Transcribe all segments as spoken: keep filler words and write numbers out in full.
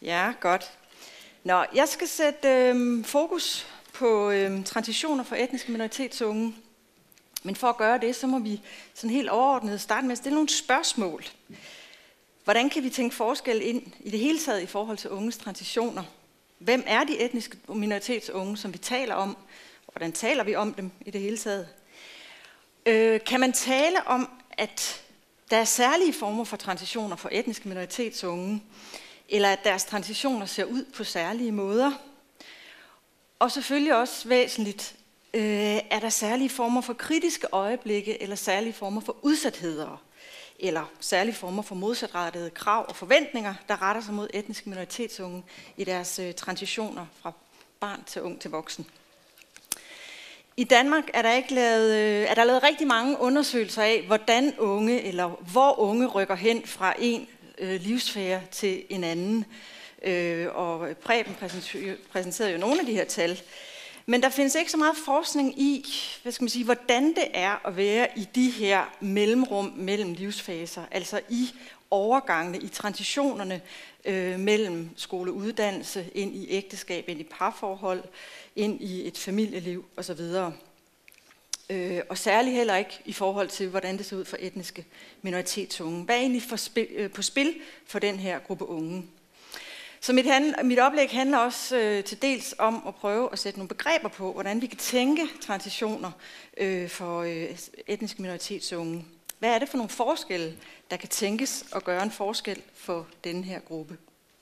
Ja, godt. Nå, jeg skal sætte øh, fokus på øh, transitioner for etniske minoritetsunge. Men for at gøre det, så må vi sådan helt overordnet starte med at stille nogle spørgsmål. Hvordan kan vi tænke forskel ind i det hele taget i forhold til unges transitioner? Hvem er de etniske minoritetsunge, som vi taler om? Hvordan taler vi om dem i det hele taget? Øh, kan man tale om, at der er særlige former for transitioner for etniske minoritetsunge, eller at deres transitioner ser ud på særlige måder? Og selvfølgelig også væsentligt, øh, er der særlige former for kritiske øjeblikke, eller særlige former for udsatheder, eller særlige former for modsatrettede krav og forventninger, der retter sig mod etniske minoritetsunge i deres øh, transitioner fra barn til ung til voksen. I Danmark er der, ikke lavet, øh, er der lavet rigtig mange undersøgelser af, hvordan unge, eller hvor unge rykker hen fra en øh, livsfære til en anden. Øh, og Preben præsenterede jo nogle af de her tal. Men der findes ikke så meget forskning i, hvad skal man sige, hvordan det er at være i de her mellemrum mellem livsfaser, altså i overgangene, i transitionerne øh, mellem skoleuddannelse, ind i ægteskab, ind i parforhold, ind i et familieliv osv. Øh, og særligt heller ikke i forhold til, hvordan det ser ud for etniske minoritetsunge. Hvad er egentlig for spil, øh, på spil for den her gruppe unge? Så mit, handl- mit oplæg handler også øh, til dels om at prøve at sætte nogle begreber på, hvordan vi kan tænke transitioner øh, for øh, etniske minoritetsunge. Hvad er det for nogle forskelle, der kan tænkes at gøre en forskel for denne her gruppe?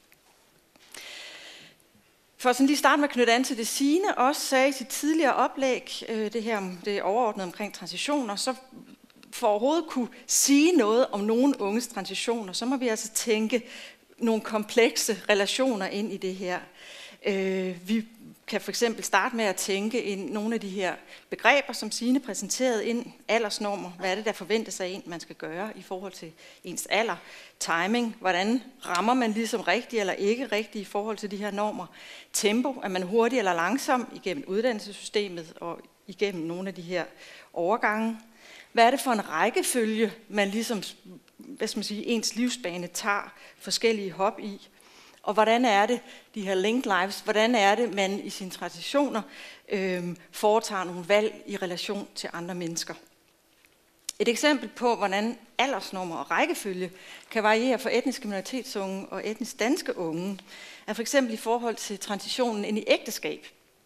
For sådan lige starte med at knytte an til det, Signe også sagde i sit tidligere oplæg, øh, det her det overordnede omkring transitioner, så for overhovedet kunne sige noget om nogle unges transitioner, så må vi altså tænke nogle komplekse relationer ind i det her. Øh, vi kan for eksempel starte med at tænke ind nogle af de her begreber, som Signe præsenterede ind, aldersnormer. Hvad er det, der forventes af en, man skal gøre i forhold til ens alder? Timing, hvordan rammer man ligesom rigtigt eller ikke rigtigt i forhold til de her normer? Tempo, er man hurtig eller langsom igennem uddannelsessystemet og igennem nogle af de her overgange? Hvad er det for en rækkefølge, man ligesom, hvad skal man sige, ens livsbane tager forskellige hop i? Og hvordan er det, de her linked lives, hvordan er det, man i sine transitioner øh, foretager nogle valg i relation til andre mennesker? Et eksempel på, hvordan aldersnormer og rækkefølge kan variere for etniske minoritetsunge og etnisk danske unge, er for eksempel i forhold til transitionen ind i ægteskab.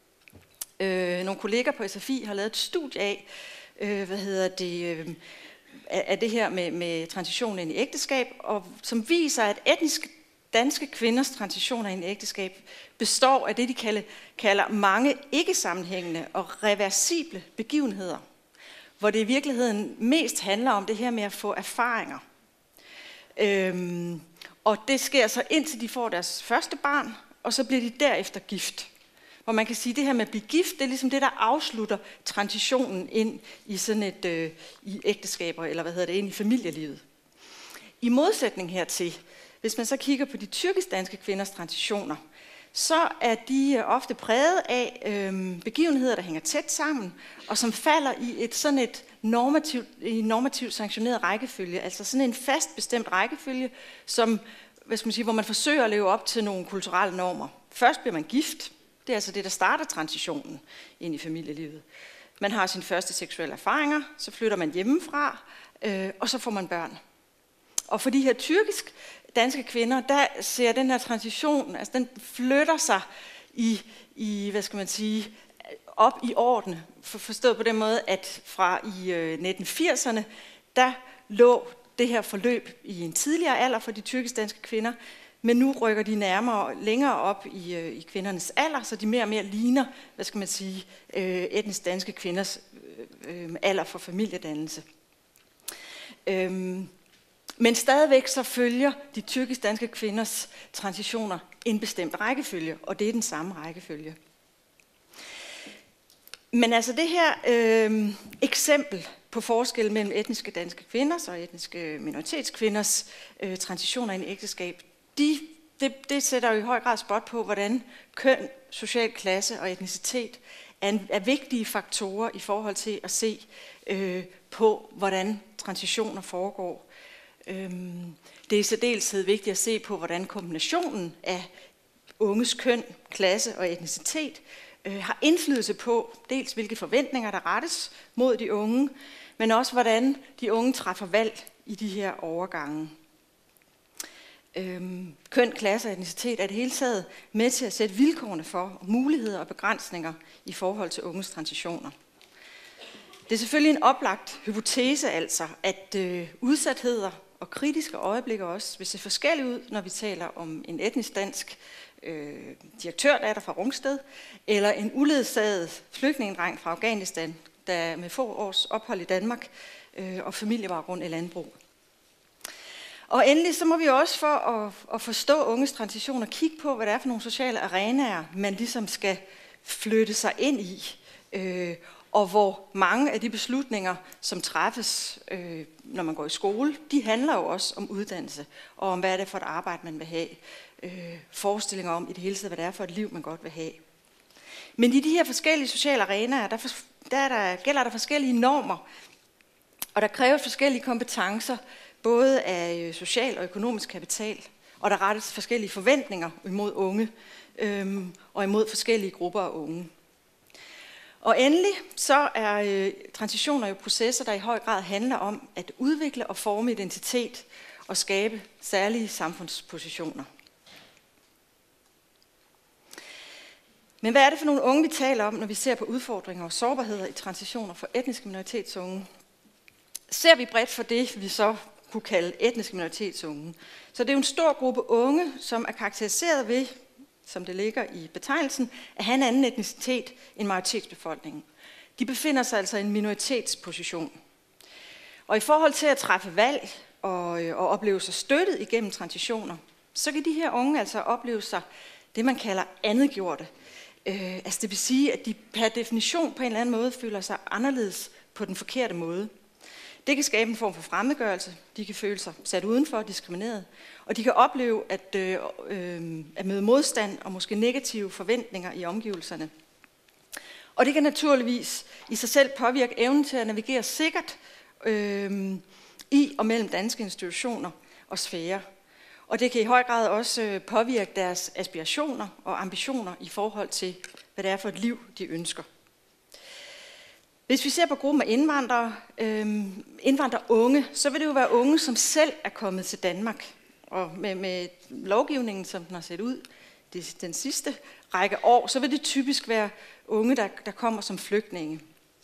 Øh, nogle kolleger på S F I har lavet et studie af, øh, hvad hedder det, øh, af det her med, med transitionen ind i ægteskab, og som viser, at etniske danske kvinders transitioner i en ægteskab består af det, de kalder, kalder mange ikke-sammenhængende og reversible begivenheder, hvor det i virkeligheden mest handler om det her med at få erfaringer. Øhm, og det sker så indtil de får deres første barn, og så bliver de derefter gift. Hvor man kan sige, at det her med at blive gift, det er ligesom det, der afslutter transitionen ind i sådan et øh, i ægteskaber, eller hvad hedder det, ind i familielivet. I modsætning hertil, hvis man så kigger på de tyrkisk-danske kvinders transitioner, så er de ofte præget af øh, begivenheder, der hænger tæt sammen, og som falder i et sådan et normativt, i normativt sanktioneret rækkefølge, altså sådan en fast bestemt rækkefølge, som, hvad skal man sige, hvor man forsøger at leve op til nogle kulturelle normer. Først bliver man gift, det er altså det, der starter transitionen ind i familielivet. Man har sine første seksuelle erfaringer, så flytter man hjemmefra, øh, og så får man børn. Og for de her tyrkisk danske kvinder, der ser den her transition, altså den flytter sig i, i hvad skal man sige, op i årene. For, forstået på den måde, at fra i øh, nitten firserne, der lå det her forløb i en tidligere alder for de tyrkisk danske kvinder, men nu rykker de nærmere længere op i, øh, i kvindernes alder, så de mere og mere ligner, hvad skal man sige, øh, etnisk danske kvinders øh, øh, alder for familiedannelse. Øhm, Men stadigvæk så følger de tyrkisk-danske kvinders transitioner en bestemt rækkefølge, og det er den samme rækkefølge. Men altså det her øh, eksempel på forskel mellem etniske danske kvinders og etniske minoritetskvinders øh, transitioner i en ægteskab, de, det, det sætter jo i høj grad spot på, hvordan køn, social klasse og etnicitet er, en, er vigtige faktorer i forhold til at se øh, på, hvordan transitioner foregår. Øhm, det er i særdeleshed vigtigt at se på, hvordan kombinationen af unges køn, klasse og etnicitet øh, har indflydelse på dels hvilke forventninger der rettes mod de unge, men også hvordan de unge træffer valg i de her overgange. Øhm, køn, klasse og etnicitet er det hele taget med til at sætte vilkårene for muligheder og begrænsninger i forhold til unges transitioner. Det er selvfølgelig en oplagt hypotese altså, at øh, udsatheder og kritiske øjeblikke også vil se forskelligt ud, når vi taler om en etnisk dansk øh, direktørdatter fra Rungsted, eller en uledsaget flygtningedreng fra Afghanistan, der med få års ophold i Danmark øh, og familiebaggrund i landbrug. Og endelig så må vi også for at, at forstå unges transitioner kigge på, hvad det er for nogle sociale arenaer, man ligesom skal flytte sig ind i, øh, og hvor mange af de beslutninger, som træffes, øh, når man går i skole, de handler jo også om uddannelse, og om hvad er det for et arbejde, man vil have, øh, forestillinger om i det hele taget, hvad det er for et liv, man godt vil have. Men i de her forskellige sociale arenaer, der, for, der, der gælder der forskellige normer, og der kræver forskellige kompetencer, både af social og økonomisk kapital, og der rettes forskellige forventninger imod unge, øhm, og imod forskellige grupper af unge. Og endelig så er øh, transitioner jo processer, der i høj grad handler om at udvikle og forme identitet og skabe særlige samfundspositioner. Men hvad er det for nogle unge, vi taler om, når vi ser på udfordringer og sårbarheder i transitioner for etniske minoritetsunge? Ser vi bredt for det, vi så kunne kalde etniske minoritetsunge, så det er jo en stor gruppe unge, som er karakteriseret ved, som det ligger i betegnelsen, at have en anden etnicitet end majoritetsbefolkningen. De befinder sig altså i en minoritetsposition. Og i forhold til at træffe valg og, og opleve sig støttet igennem transitioner, så kan de her unge altså opleve sig det, man kalder andetgjorte. Øh, altså det vil sige, at de per definition på en eller anden måde føler sig anderledes på den forkerte måde. Det kan skabe en form for fremmedgørelse, de kan føle sig sat udenfor, diskrimineret, og de kan opleve at, øh, øh, at møde modstand og måske negative forventninger i omgivelserne. Og det kan naturligvis i sig selv påvirke evnen til at navigere sikkert øh, i og mellem danske institutioner og sfærer. Og det kan i høj grad også påvirke deres aspirationer og ambitioner i forhold til, hvad det er for et liv, de ønsker. Hvis vi ser på gruppen af indvandrere, øh, indvandrerunge, så vil det jo være unge, som selv er kommet til Danmark. Og med, med lovgivningen, som den har set ud det, den sidste række år, så vil det typisk være unge, der, der kommer som flygtninge.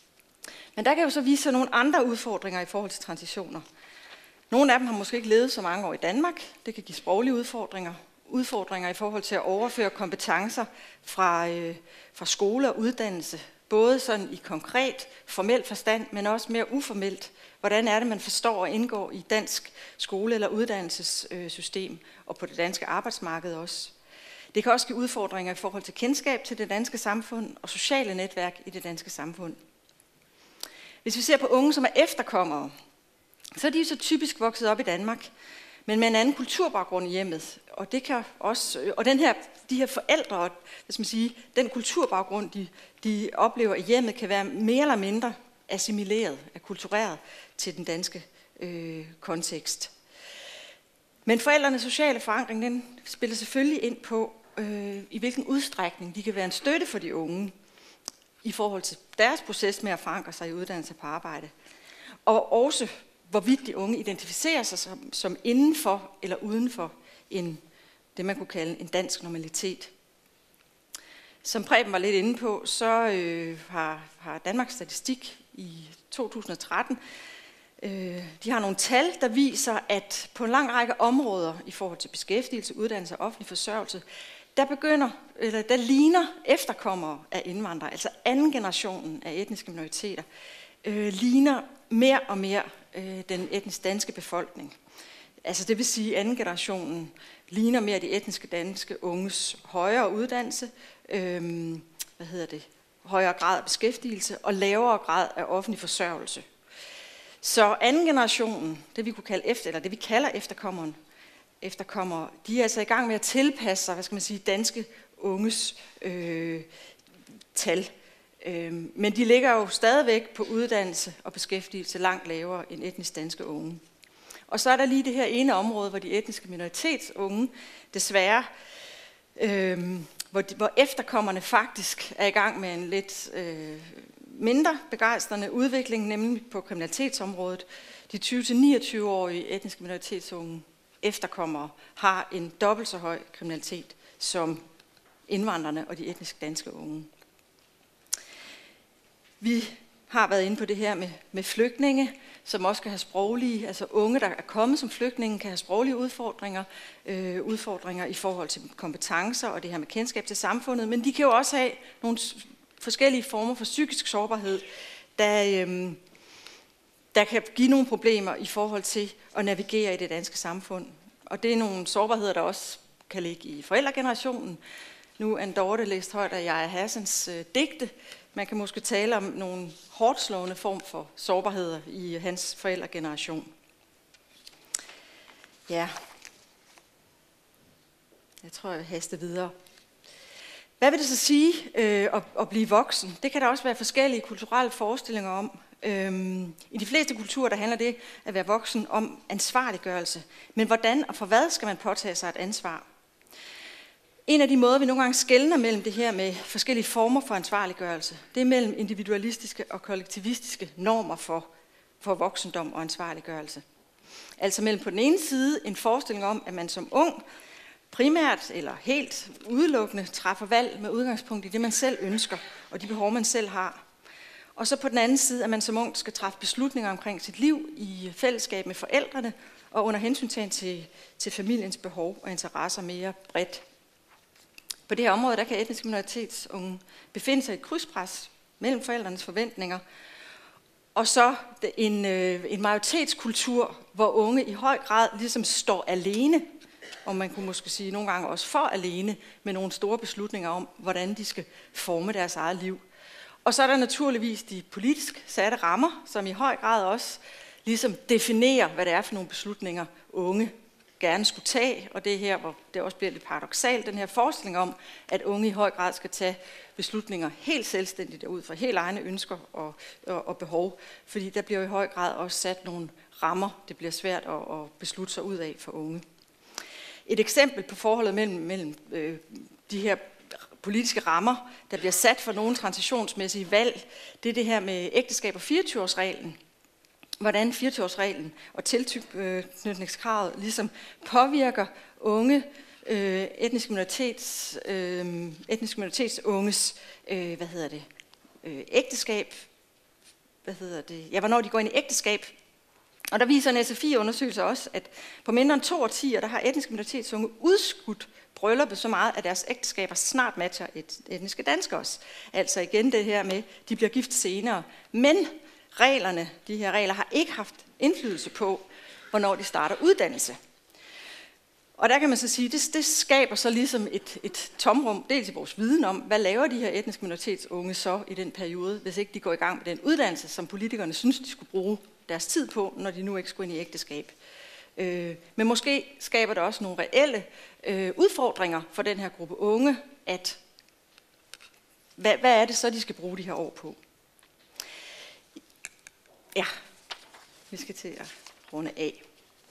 Men der kan jo så vise sig nogle andre udfordringer i forhold til transitioner. Nogle af dem har måske ikke levet så mange år i Danmark. Det kan give sproglige udfordringer. Udfordringer i forhold til at overføre kompetencer fra, øh, fra skole og uddannelse. Både sådan i konkret, formel forstand, men også mere uformelt. Hvordan er det, man forstår at indgå i dansk skole- eller uddannelsessystem, og på det danske arbejdsmarked også. Det kan også give udfordringer i forhold til kendskab til det danske samfund og sociale netværk i det danske samfund. Hvis vi ser på unge, som er efterkommere, så er de så typisk vokset op i Danmark, men med en anden kulturbaggrund i hjemmet. Og, det kan også, og den her, de her forældre, hvad skal man sige, den kulturbaggrund, de, de oplever i hjemmet, kan være mere eller mindre assimileret, akkultureret til den danske øh, kontekst. Men forældrenes sociale forankring, den spiller selvfølgelig ind på, øh, i hvilken udstrækning de kan være en støtte for de unge, i forhold til deres proces med at forankre sig i uddannelse på arbejde. Og også hvorvidt de unge identificerer sig som, som inden for eller uden for en, det man kunne kalde en dansk normalitet. Som Preben var lidt inde på, så øh, har, har Danmarks Statistik i to tusind og tretten, øh, de har nogle tal, der viser, at på en lang række områder i forhold til beskæftigelse, uddannelse og offentlig forsørgelse, der begynder, eller der ligner efterkommere af indvandrere, altså anden generationen af etniske minoriteter, øh, ligner mere og mere øh, den etnisk danske befolkning. Altså det vil sige, at anden generationen ligner mere de etniske danske unges højere uddannelse, øh, hvad hedder det, højere grad af beskæftigelse og lavere grad af offentlig forsørgelse. Så anden generationen, det vi kunne kalde efter, eller det vi kalder efterkommeren, efterkommere, de er altså i gang med at tilpasse sig, hvad skal man sige, danske unges øh, tal. Øh, men de ligger jo stadigvæk på uddannelse og beskæftigelse langt lavere end etnisk danske unge. Og så er der lige det her ene område, hvor de etniske minoritetsunge desværre, øh, hvor, de, hvor efterkommerne faktisk er i gang med en lidt øh, mindre begejstrende udvikling, nemlig på kriminalitetsområdet. De tyve til niogtyve-årige etniske minoritetsunge efterkommere har en dobbelt så høj kriminalitet som indvandrerne og de etnisk danske unge. Vi har været inde på det her med, med flygtninge, som også kan have sproglige, altså unge, der er kommet som flygtninge, kan have sproglige udfordringer, øh, udfordringer i forhold til kompetencer og det her med kendskab til samfundet, men de kan jo også have nogle forskellige former for psykisk sårbarhed, der, øh, der kan give nogle problemer i forhold til at navigere i det danske samfund. Og det er nogle sårbarheder, der også kan ligge i forældregenerationen. Nu er Dorte læst højt af Yahya Hassans øh, digte. Man kan måske tale om nogle hårdt slående form for sårbarheder i hans forældregeneration. Ja, jeg tror, jeg vil haste videre. Hvad vil det så sige øh, at, at blive voksen? Det kan der også være forskellige kulturelle forestillinger om. Øhm, I de fleste kulturer der handler det at være voksen om ansvarliggørelse. Men hvordan og for hvad skal man påtage sig et ansvar? En af de måder, vi nogle gange skelner mellem det her med forskellige former for ansvarliggørelse, det er mellem individualistiske og kollektivistiske normer for, for voksendom og ansvarliggørelse. Altså mellem på den ene side en forestilling om, at man som ung primært eller helt udelukkende træffer valg med udgangspunkt i det, man selv ønsker og de behov, man selv har. Og så på den anden side, at man som ung skal træffe beslutninger omkring sit liv i fællesskab med forældrene og under hensyntagen til, til familiens behov og interesser mere bredt. På det her område, der kan etniske minoritetsunge befinde sig i et krydspres mellem forældrenes forventninger, og så en, øh, en majoritetskultur, hvor unge i høj grad ligesom står alene, og man kunne måske sige nogle gange også for alene, med nogle store beslutninger om, hvordan de skal forme deres eget liv. Og så er der naturligvis de politisk satte rammer, som i høj grad også ligesom definerer, hvad det er for nogle beslutninger, unge gerne skulle tage, og det er her, hvor det også bliver lidt paradoksalt, den her forestilling om, at unge i høj grad skal tage beslutninger helt selvstændigt og ud fra helt egne ønsker og, og, og behov, fordi der bliver i høj grad også sat nogle rammer, det bliver svært at, at beslutte sig ud af for unge. Et eksempel på forholdet mellem, mellem øh, de her politiske rammer, der bliver sat for nogle transitionsmæssige valg, det er det her med ægteskab og fireogtyve-årsreglen. Hvordan fireogtyve-årsreglen og tilknytningskravet ligesom påvirker unge øh, etniske minoritets øh, etniske minoritetsunges øh, hvad hedder det øh, ægteskab, hvad hedder det ja hvornår de går ind i ægteskab. Og der viser en S F I-undersøgelse også, at på mindre end to årtier, der har etniske minoritetsunge udskudt brylluppet så meget, at deres ægteskaber snart matcher et etniske danskers. Altså igen det her med, de bliver gift senere. Men reglerne, de her regler, har ikke haft indflydelse på, hvornår de starter uddannelse. Og der kan man så sige, det, det skaber så ligesom et, et tomrum, dels i vores viden om, hvad laver de her etniske minoritetsunge så i den periode, hvis ikke de går i gang med den uddannelse, som politikerne synes, de skulle bruge deres tid på, når de nu ikke skulle ind i ægteskab. Øh, men måske skaber det også nogle reelle øh, udfordringer for den her gruppe unge, at hvad, hvad er det så, de skal bruge de her år på? Ja, vi skal til at runde af.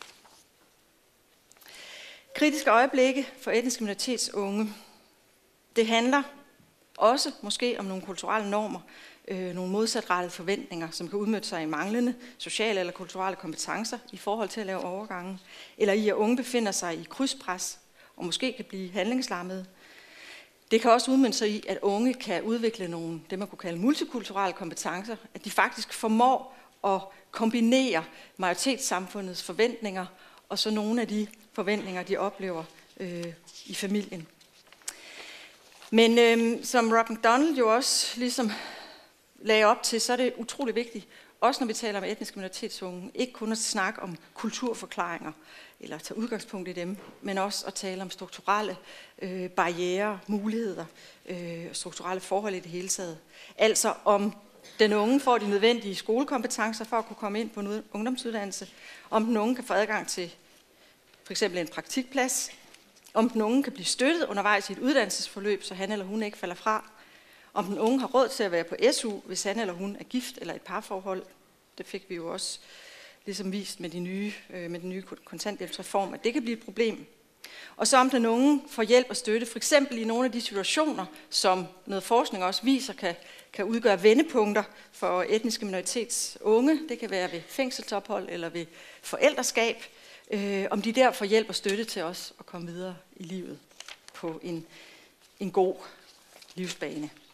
Kritiske øjeblikke for etniske minoritetsunge. Det handler også måske om nogle kulturelle normer, øh, nogle modsatrettede forventninger, som kan udmønte sig i manglende sociale eller kulturelle kompetencer i forhold til at lave overgange, eller i at unge befinder sig i krydspres og måske kan blive handlingslammede. Det kan også udmønte sig i, at unge kan udvikle nogle, det man kunne kalde multikulturelle kompetencer, at de faktisk formår at kombinere majoritetssamfundets forventninger og så nogle af de forventninger, de oplever øh, i familien. Men øh, som Rob McDonald jo også ligesom lagde op til, så er det utrolig vigtigt, også når vi taler om etniske minoritetsunge, ikke kun at snakke om kulturforklaringer, eller tage udgangspunkt i dem, men også at tale om strukturelle øh, barrierer, muligheder, øh, strukturelle forhold i det hele taget. Altså om den unge får de nødvendige skolekompetencer for at kunne komme ind på en ungdomsuddannelse, om den unge kan få adgang til for eksempel en praktikplads, om den unge kan blive støttet undervejs i et uddannelsesforløb, så han eller hun ikke falder fra, om den unge har råd til at være på S U, hvis han eller hun er gift eller et parforhold. Det fik vi jo også ligesom vist med, de nye, øh, med den nye kontanthjælpsreform, at det kan blive et problem. Og så om den unge får hjælp og støtte, for eksempel i nogle af de situationer, som noget forskning også viser, kan, kan udgøre vendepunkter for etniske minoritets unge. Det kan være ved fængselsophold eller ved forældreskab. Øh, om de der får hjælp og støtte til os at komme videre i livet på en, en god livsbane.